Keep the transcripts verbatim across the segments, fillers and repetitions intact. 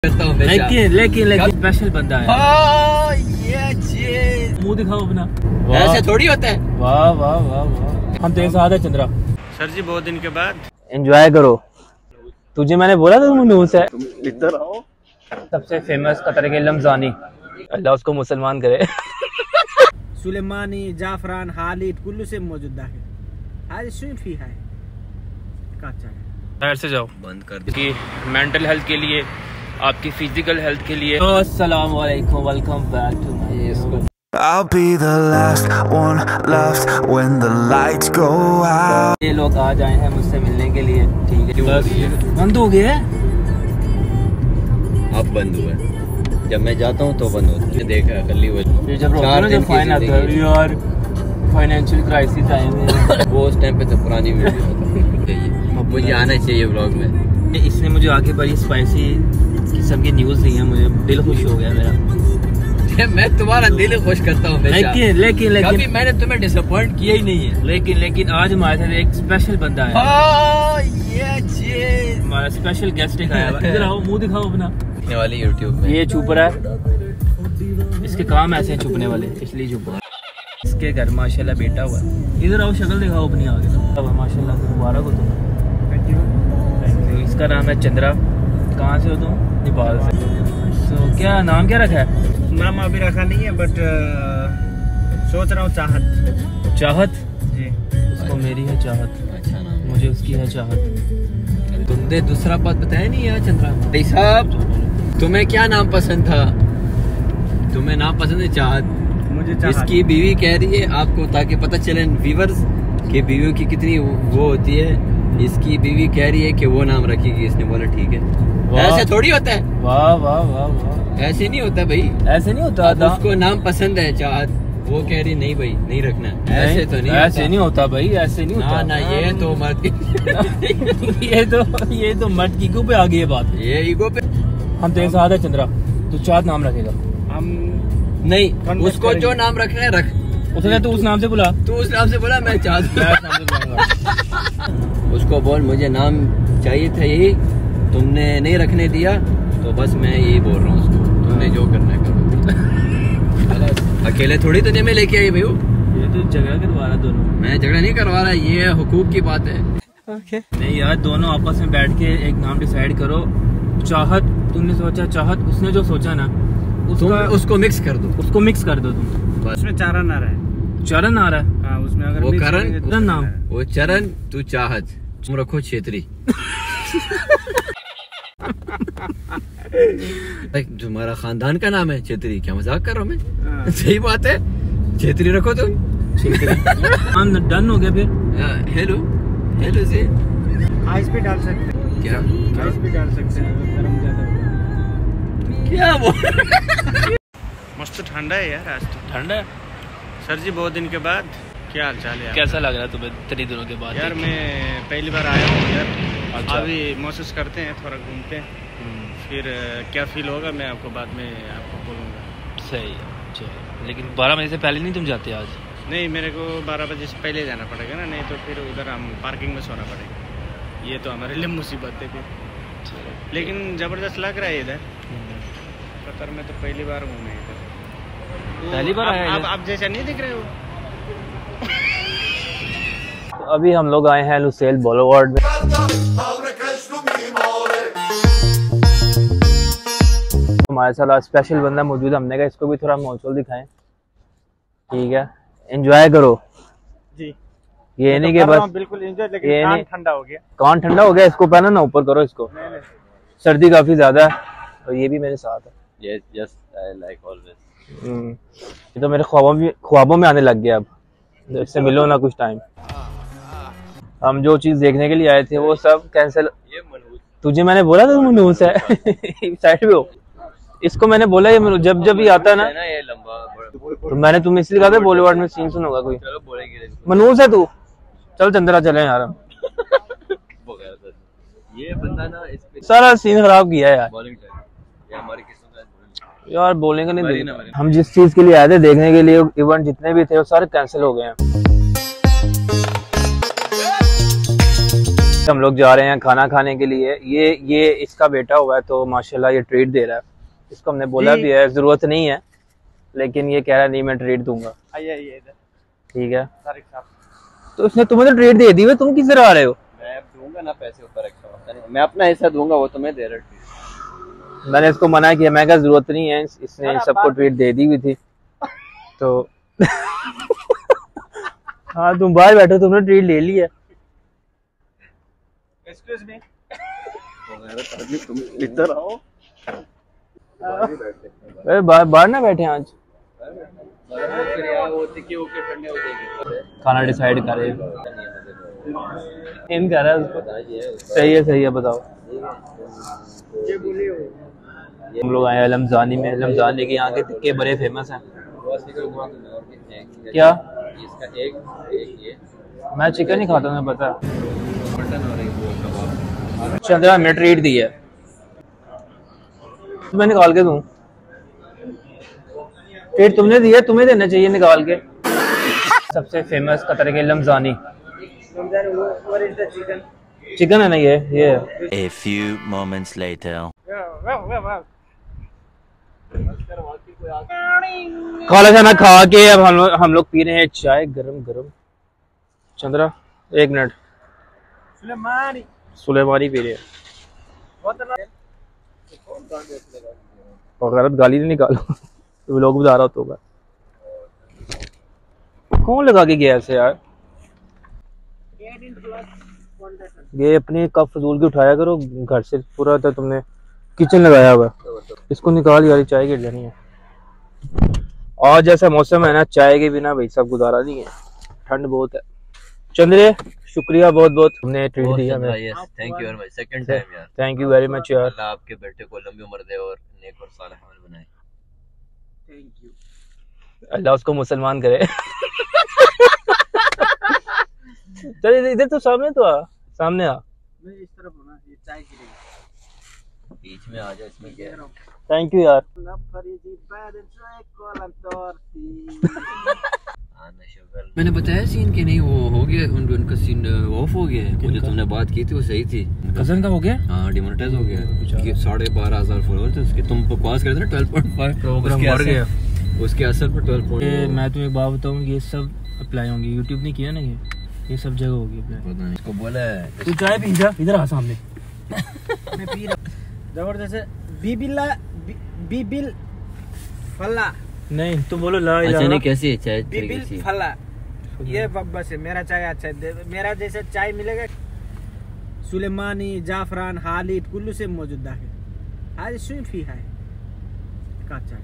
लेकिन लेकिन लेकिन स्पेशल बंदा है। हाँ, ये मुंह दिखाओ अपना। ऐसे थोड़ी होता है। वाह वाह वाह वाह, हम तेरे साथ है चंद्रा। सर जी बहुत दिन के बाद एंजॉय करो। तुझे मैंने बोला था तुम न्यूज़ है। इधर आओ। सबसे फेमस कतर के लमजानी, अल्लाह उसको मुसलमान करे। सुलेमानी, जाफरान, हालिद कुल्लू से मौजूद है। आज सुनफी है काचा है। बाहर से जाओ, बंद कर कि मेंटल हेल्थ के लिए, आपकी फिजिकल हेल्थ के लिए। अस्सलाम वालेकुम, welcome back to my. I'll be the last one left when the lights go out. ये लोग आज आए हैं मुझसे मिलने के लिए। ठीक है, बस बंद हो गया है। अब बंद हुआ है। जब मैं जाता हूँ तो बंद होता है। देखा कल ही वो जब चार दिन फाइन आता है यार, फाइनेंशियल क्राइसिस आए हैं। वो उस टाइम पे तो पुरानी वीडियो मुझे आना चाहिए व्लॉग में। इसने मुझे आके बड़ी स्पाइसी किस्म की न्यूज़ दी है, मुझे दिल खुश हो गया मेरा। मैं तुम्हारा दिल खुश करता हूँ। लेकिन लेकिन लेकिन कभी मैंने तुम्हें डिसअपॉइंट किया ही नहीं है। लेकिन लेकिन आज हमारे साथ एक स्पेशल बंदा है। हाँ, ये हमारा स्पेशल गेस्ट एक आया हुआ। इधर आओ, मुंह दिखाओ अपना। वाली यूट्यूब में ये छुप रहा है, इसके काम ऐसे हैं छुपने वाले, इसलिए छुप रहा है। इसके घर माशाल्लाह बेटा हुआ। इधर आओ, शक्ल दिखाओ अपनी आगे। अब माशाल्लाह मुबारक हो तुम। Thank you thank you. इसका नाम है चंद्रा। कहाँ से हो तुम? नेपाल से। तो क्या नाम क्या रखा है? नाम अभी रखा नहीं है, बट सोच रहा हूँ चाहत। चाहत जी। उसको मेरी है चाहत, अच्छा नाम। मुझे उसकी है चाहत। तुमने दूसरा बात बताया नहीं यार चंद्रा भाई साहब, तुम्हें क्या नाम पसंद था? तुम्हें नाम पसंद है चाहत। मुझे चाहत। इसकी बीवी कह रही है आपको, ताकि पता चले व्यूअर्स कि बीवियों की कितनी वो होती है। इसकी बीवी कह रही है कि वो नाम रखेगी। इसने बोला ठीक है। ऐसे थोड़ी होता है। वाह वाह वाह वाह, ऐसे नहीं होता भाई, ऐसे नहीं होता था। उसको नाम पसंद है चाहत, वो कह रही नहीं भाई नहीं रखना। ऐसे तो नहीं ऐसे नहीं होता भाई, ऐसे नहीं होता। ना ये तो मर्द ये तो ये तो मर्द की ईगो पे आ गई है बात। ये ईगो पे। हम तेरे साथ है चंद्रा, तू चाहत नाम रखेगा। हम नहीं, उसको जो नाम रखना है रख। उसने तू उस नाम से बुला, तू उस नाम से बोला, मैं चाहता। उसको बोल मुझे नाम चाहिए था यही, तुमने नहीं रखने दिया, तो बस मैं यही बोल रहा हूँ उसको, तुमने जो करना है करो। अकेले थोड़ी दुनिया में लेके आई भाई। ये तो झगड़ा करवा रहा दोनों। मैं झगड़ा नहीं करवा रहा, ये हुकूक की बात है। ओके नहीं यार, दोनों आपस में बैठ के एक नाम डिसाइड करो। चाहत तुमने सोचा, चाहत उसने जो सोचा ना, उसको उसको मिक्स कर दो। उसको मिक्स कर दो तुम। बस उसमें चरण आ रहा है। चरण आ रहा है। हाँ, उसमें अगर वो mix करण, करेंगे तो चरण नाम, वो चरण, तू चाहत, तुम रखो छेत्री। तुम्हारा खानदान का नाम है छेत्री, क्या मजाक कर रहा हूँ मैं? सही बात है, छेत्री रखो तुम। हम डन हो गया फिर। हेलो हेलो से आइस भी डाल सकते हैं। क्या आइस भी डाल सकते हैं अगर गर्म ज्यादा हो। क्या वो? मस्त ठंडा है यार आज तो। ठंडा है सर जी बहुत दिन के बाद, क्या हाल चाल है यार? कैसा लग रहा है तुम्हें इतने दिनों के बाद? यार मैं पहली बार आया हूँ यार। अच्छा। अभी महसूस करते हैं, थोड़ा घूमते हैं, फिर क्या फील होगा मैं आपको बाद में आपको बोलूँगा। सही है, चलो। लेकिन बारह बजे से पहले नहीं तुम जाते आज? नहीं, मेरे को बारह बजे से पहले जाना पड़ेगा ना, नहीं तो फिर उधर हम पार्किंग में सोना पड़ेगा। ये तो हमारे लिए मुसीबत है फिर। लेकिन ज़बरदस्त लग रहा है इधर कतर में, तो पहली बार हूँ मैं इधर। पहली बार आया आप आप जैसा नहीं दिख रहे हो। तो अभी हम लोग आए हैं लुसेल बोulevard में। हमारे साथ आज स्पेशल बंदा मौजूद है, हमने कहा इसको भी थोड़ा माहौल दिखाएं। ठीक है, एंजॉय करो जी। ये नहीं कि बस बिल्कुल एंजॉय, लेकिन कान ठंडा हो गया। कान ठंडा हो गया, इसको पहना ना ऊपर करो इसको। सर्दी काफी ज्यादा है और ये भी मेरे साथ है। Yes, yes, I like always. ये तो मेरे ख्वाबों में ख्वाबों में आने लग गया। अब इससे मिलो ना कुछ टाइम। हम जो चीज देखने के लिए आए थे वो सब कैंसिल। ये मनहूस, तुझे मैंने बोला था तुम मनहूस है। साइड पे हो। इसको मैंने बोला ये जब जब भी आता ना, ये लंबा तो मैंने तुम्हें इसलिए कहा था बॉलीवुड में सीन सुनूंगा कोई। चलो बोलेंगे। मनहूस है तू, चल चंद्रा चले यार। हम ये बंदा ना इस सारा सीन खराब किया है यार। बॉलिंग टाइम, ये हमारी किस्मत यार बोलेंगे नहीं, मरी नहीं, मरी। हम जिस चीज के लिए आए थे देखने के लिए, इवेंट जितने भी थे वो सारे कैंसिल हो गए हैं। हम लोग जा रहे हैं खाना खाने के लिए। ये ये इसका बेटा हुआ है तो माशाल्लाह ये ट्रीट दे रहा है। इसको हमने बोला भी है जरूरत नहीं है, लेकिन ये कह रहा नहीं मैं ट्रीट दूंगा। आइए आइए इधर। ठीक है, तारिक साहब तो उसने तुम्हें तो ट्रीट दे दी है, तुम किस तरह आ रहे हो? मैं दूंगा ना पैसे ऊपर एक्स्ट्रा, मैं अपना हिस्सा दूंगा, वो तुम्हें दे रहा। मैंने इसको मना किया, मैं कहा जरूरत नहीं है, इसने सबको ट्रीट दे दी हुई थी तो हाँ तुम बाहर बैठो, तुमने ट्रीट ले लिया। एक्सक्यूज मी, तुम इधर आओ। अरे बाहर बाहर ना बैठे आज, खाना डिसाइड करे इन कह रहा है उसको। सही है सही है, बताओ। हम लोग आए लमजानी में। लमजानी के यहाँ के टिक्के बड़े फेमस हैं। क्या? इसका एक, एक ये। मैं चिकन नहीं खाता, मैं पता। चंद्रा हमने ट्रीट दी है, मैं निकाल के दूं? ट्रीट तुमने दी है, तुम्हें देना चाहिए निकाल के। सबसे फेमस कतर के लमजानी चिकन है ना, ये ये A few moments later. खाना खाना खा के अब हम लोग हम लोग पी रहे हैं चाय गरम गरम। चंद्रा एक मिनट, सुलेमानी सुलेमानी पी रहे हैं। और गलत गाली नहीं निकालो तो लोग बता रहा होगा। कौन लगा के गया ऐसे यार? ये अपनी कप फजूल की उठाया करो घर से, पूरा था तुमने किचन लगाया हुआ। इसको निकाल यार, चाय गिर जानी है। और जैसा मौसम है ना, चाय के बिना भाई सब गुजारा नहीं है, ठंड बहुत है। चंद्रे शुक्रिया बहुत बहुत, तुमने ट्रीट दिया हमें। Thank you very much, second time यार। थैंक यू वेरी मच यार। अल्लाह आपके बेटे को लंबी उम्र दे और नेक और सालेह अमल बनाए। Thank you. अल्लाह उसको मुसलमान करे। चल इधर तो सामने तो आ, सामने आ। मैं इस तरफ हूं ना, ये चाय गिरेगी। बीच में आ जा, इसमें क्या है? थैंक यू यार। मैंने बताया सीन कि नहीं, वो हो गया, उन, उनका सीन ऑफ हो गया है। मुझे तुमने बात की थी वो सही थी। कजन का हो गया? हाँ डिमोनेटाइज हो गया। साढ़े बारह हजार फॉलोअर थे उसके। तुम बकवास करते ना ट्वेल्व पॉइंट फाइव, प्रोग्राम बढ़ गया उसके असर पर ट्वेल्व पॉइंट। मैं तुम्हें एक बात बताऊँ, ये सब अप्लाई होंगे। यूट्यूब ने किया ना, ये ये सब जगह होगी अप्लाई। इसको बोला है तू चाय पी जा, इधर आ सामने। मैं पी रहा जबरदस्त बीबिला बीबिल फला। नहीं तुम बोलो ला अच्छा नहीं, कैसी है चाय? बीबिल फला, ये बस है। मेरा चाय अच्छा है, मेरा जैसे चाय मिलेगा सुलेमानी, जाफरान, हालिद कुल्लू से मौजूद है। आज सुन फी है का चाय।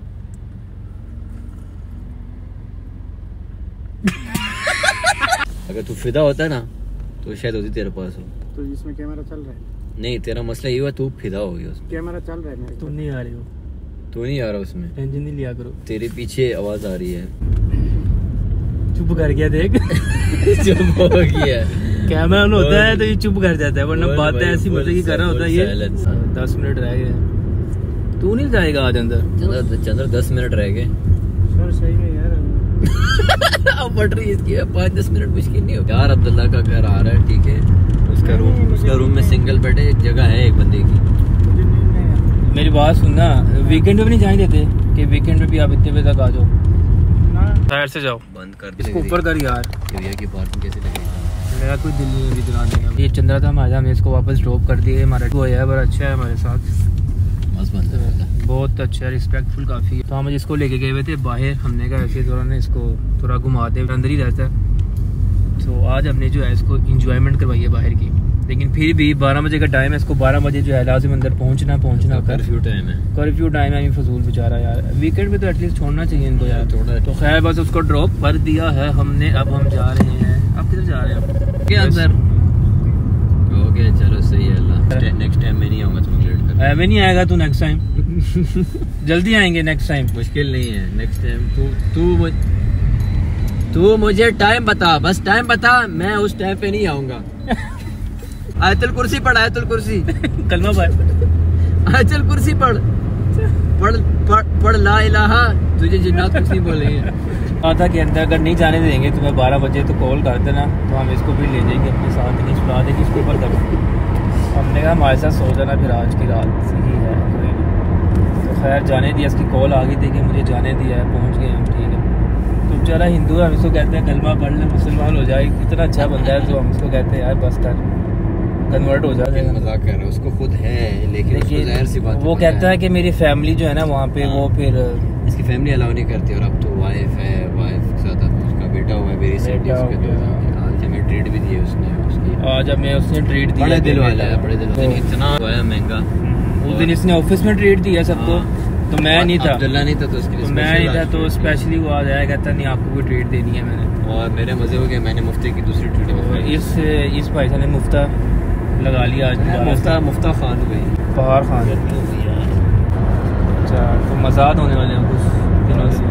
अगर तू फिदा होता ना तो शायद होती तेरे पास हो। तो इसमें कैमरा चल रहा है? नहीं, तेरा मसला ये हुआ तू फिदा हो गया उसमें। कैमरा चल रहा है मेरे। तुम नहीं आ रहे हो, तू नहीं आ रहा उसमें, टेंशन नहीं लिया करो। तेरे पीछे आवाज आ रही है। चुप कर गया देख। चुप हो गया। कैमरा ऑन होता है तो ये चुप कर जाता है, वरना बातें ऐसी मजे की कर रहा होता है ये। Silence। दस मिनट रह गए, तू नहीं जाएगा आज अंदर? चंद्र चंद्र दस मिनट रह गए। सर सही है यार। अब बढ़ रही है इसकी, पाँच दस मिनट मुश्किल नहीं हो यार। अब्दुल्ला का घर आ रहा है, ठीक है, उसका रूम उसका रूम में सिंगल बेड है, जगह है एक बंदे की। मेरी बात सुनना, वीकेंड पे भी नहीं जाने देते कि वीकेंड पे भी आप इतने बजे तक आ जाओ? साइड से जाओ, बंद कर इसको ऊपर कर यार। भैया की पार्किंग कैसे लगेगी? मेरा कोई दिल नहीं है अभी दिलाने का। ये चंद्रा था हमारा, हमने इसको वापस ड्रॉप कर दिया। हमारा वो है बड़ा अच्छा है हमारे साथ, बहुत अच्छा, रिस्पेक्टफुल काफ़ी है। तो हम इसको लेके गए हुए थे बाहर, हमने कहा ऐसे थोड़ा ना इसको थोड़ा घुमाते, अंदर ही रहता है। तो आज हमने जो है इसको इंजॉयमेंट करवाई है बाहर की। लेकिन फिर भी बारह बजे का टाइम है, इसको बारह बजे जो है लाजिम अंदर पहुंचना पहुंचना कर्फ्यू टाइम है। कर्फ्यू टाइम है, फजूल बेचारा यार। वीकेंड पे तो एटलीस्ट छोड़ना चाहिए इनको यार थोड़ा। तो खैर बस उसको ड्रॉप कर दिया है हमने, अब हम जा रहे हैं। अब किधर जा रहे हैं? क्या अंदर हो गया? चलो सही है। अल्लाह नेक्स्ट टाइम मैं नहीं आऊंगा, तुम लेट कर। मैं नहीं आएगा तू नेक्स्ट टाइम। जल्दी आएंगे नेक्स्ट टाइम। मुश्किल नहीं है, नेक्स्ट टाइम तू तू तू मुझे टाइम बता, बस टाइम बता, मैं उस टाइम पे नहीं आऊंगा। आयतुल कुर्सी पढ़, आयतुल कुर्सी कलमा पढ़, आयतुल कुर्सी पढ़, पढ़ पढ़ पढ़ ला इलाहा, तुझे जिन्नात कुछ नहीं बोलेंगे। कहा था कि अंदर अगर नहीं जाने देंगे तुम्हें बारह बजे तो कॉल कर देना, तो हम इसको भी ले जाएंगे अपने साथ, नहीं सुला देंगे इसके ऊपर कर। हमने कहा हमारे साथ सो जाना फिर आज की रात सही है। तो खैर जाने दिया, इसकी कॉल आ गई थी कि मुझे जाने दिया है, पहुँच गए हम। ठीक है, तो बेचारा हिंदू है, हम इसको कहते हैं कलमा पढ़ ले मुसलमान हो जाए, इतना अच्छा बंदा है तो हम इसको कहते हैं यार बस कर कन्वर्ट हो जाएगा। मजाक कर रहे हैं, उसको खुद है लेकिन उसको ज़ाहिर सी बात वो कहता है कि मेरी फैमिली जो है ना वहाँ पे वो फिर इसकी फैमिली अलाउ नहीं करती, और अब तो वाइफ है, वाइफ के साथ अब उसका बेटा हुआ है मेरी सेट उसके तो आज हमें ट्रीट भी दिए उसने, उसकी आज हमें उसने ट्रीट दिया, बड़े दिल वाला है, बड़े दिल वाला है, इतना हुआ महंगा। उस दिन इसने ऑफिस में ट्रीट दिया सबको, तो मैं नहीं था, अब्दुल्ला नहीं था, तो उसके लिए तो मैं नहीं था, तो स्पेशली वो आज आया, कहता नहीं आपको कोई ट्रीट देनी है मैंने, और मेरे मजे हो गए, मैंने मुफ्ती की दूसरी ट्रीट इस इस भाई साहब ने मुफ्ता लगा लिया आज, मुफ्ता मुफ्ता खान हो गई, पहाड़ खान। अच्छा तो मजाद होने वाले हैं कुछ दिनों से,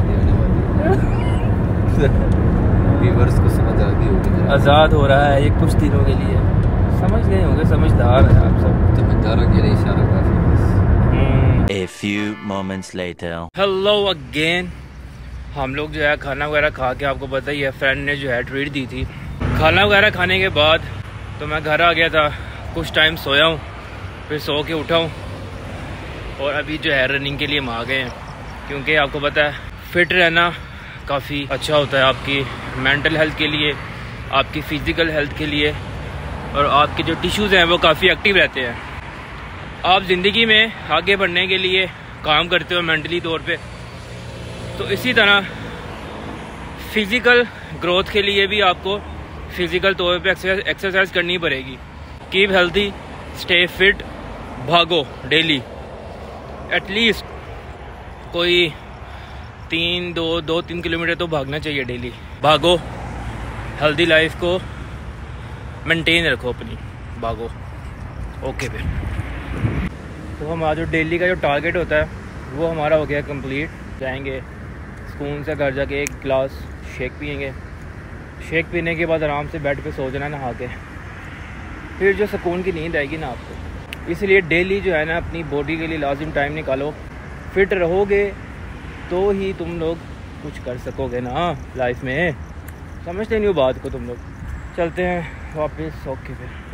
व्यूअर्स को समझ आ गई होगी, आज़ाद हो रहा है ये कुछ दिनों के लिए, समझ गए होंगे, समझदार हैं आप सब, समझदारों के लिए इशारा काफी बस। A few moments later. Hello again, हम लोग जो है खाना वगैरह खा के, आपको पता ही है फ्रेंड ने जो है ट्रीट दी थी, खाना वगैरह खाने के बाद तो मैं घर आ गया था, कुछ टाइम सोया हूँ, फिर सो के उठा हूँ और अभी जो है रनिंग के लिए हम आ गए हैं, क्योंकि आपको पता है फिट रहना काफ़ी अच्छा होता है आपकी मेंटल हेल्थ के लिए, आपकी फ़िज़िकल हेल्थ के लिए, और आपके जो टिश्यूज़ हैं वो काफ़ी एक्टिव रहते हैं। आप ज़िंदगी में आगे बढ़ने के लिए काम करते हो मेंटली तौर पे, तो इसी तरह फ़िज़िकल ग्रोथ के लिए भी आपको फ़िज़िकल तौर पे एक्सरसाइज करनी पड़ेगी। कीप हेल्दी, स्टे फिट, भागो डेली, एटलीस्ट कोई तीन दो दो तीन किलोमीटर तो भागना चाहिए डेली। भागो, हेल्दी लाइफ को मेंटेन रखो अपनी, भागो। ओके फिर तो हमारा जो डेली का जो टारगेट होता है वो हमारा हो गया कंप्लीट। जाएंगे सुकून से घर जाके एक गिलास शेक पियेंगे, शेक पीने के बाद आराम से बेड पे सो जाना नहा के, फिर जो सुकून की नींद आएगी ना आपको। इसलिए डेली जो है ना अपनी बॉडी के लिए लाजिम टाइम निकालो, फिट रहोगे तो ही तुम लोग कुछ कर सकोगे ना लाइफ में, समझते नहीं हो बात को तुम लोग। चलते हैं वापस। ओके फिर।